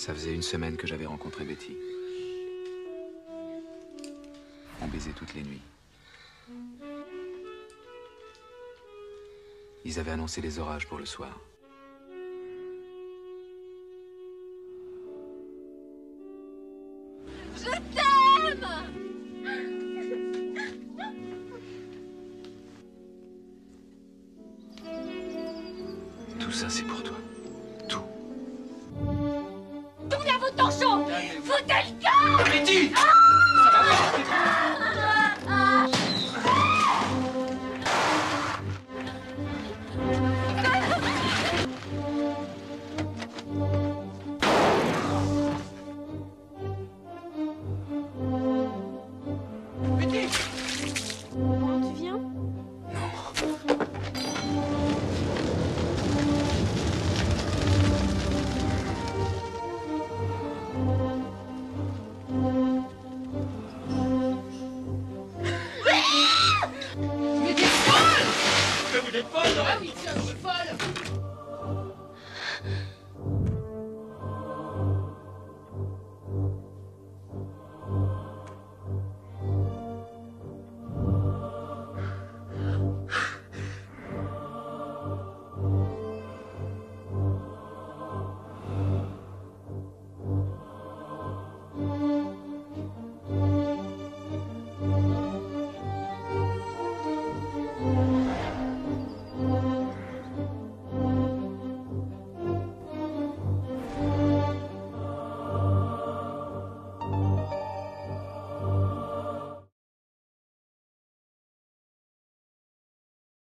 Ça faisait une semaine que j'avais rencontré Betty. On baisait toutes les nuits. Ils avaient annoncé des orages pour le soir. Je t'aime! Tout ça, c'est pour toi. Tout. Tournez à votre torchon! Foutez le camp! Betty! Tu viens? Mais vous êtes folle! Ah oui, tiens.